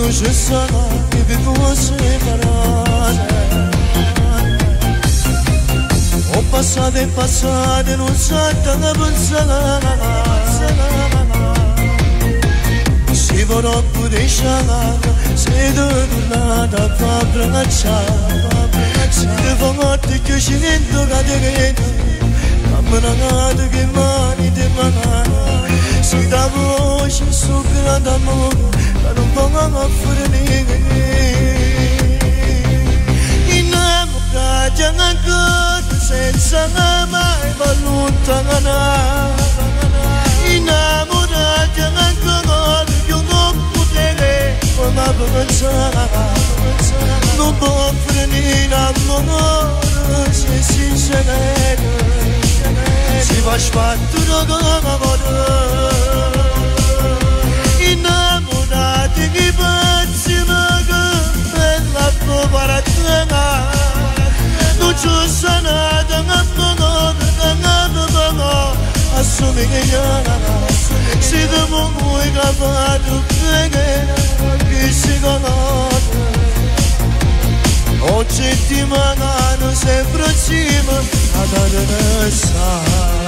je sarà che devo separare. Ho passato e passate, non sa da pensare. Si vorrà pure scialare, se tornata a abbracciare. Se devo morte che ci dentro cadere, ammanate che mani te manano. Si da voce su grande amore, ma non pongo a fornire. Innamorati ancora senza mai allontanare. Innamorati ancora più non potere ma pensare. Non può fornire amore se sincero. Si va sbattuto come amore. Innamorati di pazzi ma che bella poveratena. Non ci sarà da amore, assomiglia. Si devo voi cavato bene, che si conosce. Oggi ti mancano sempre insieme ad adesso.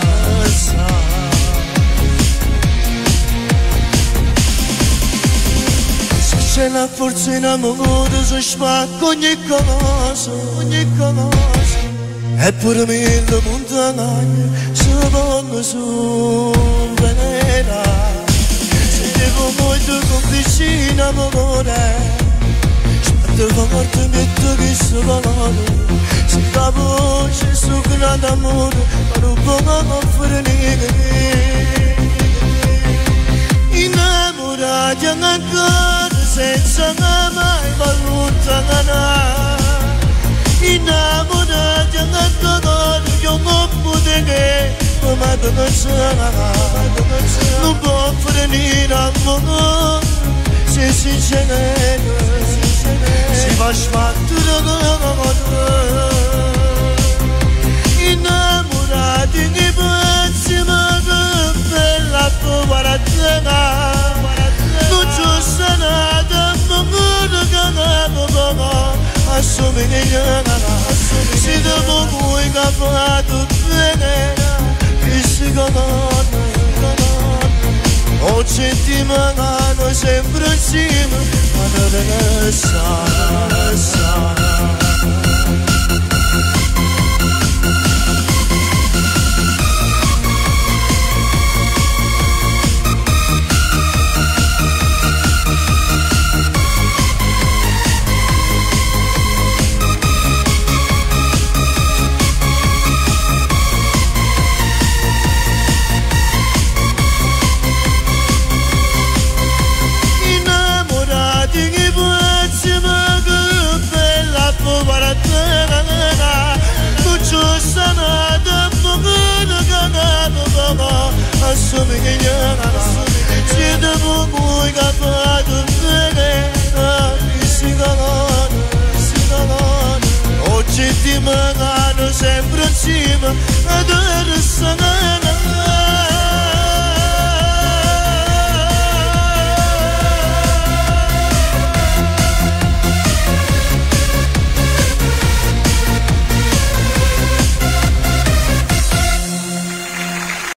Se c'è la forza in amore si spacca ogni cosa. E pure mille montagne si vanno su venera. Se devo molto vicino amore, devo morte metto che si valore. Se la voce su grande amore, ma non può fornire. Innamorati ancora senza mai allontanare. Innamorati ancora io non potrei ma pensare. Non può fornire amore se sincero. Si va sbattuto come amore. Innamorati di pazzi ma che bella poveratena. Non ci sarà da amore che assomiglia. Si devo voi cavato bene, che si conosce. Oggi ti mancano sempre insieme ad adesso. Se devo voi cavato bene, che si conosce. Oggi ti mancano sempre insieme ad adesso.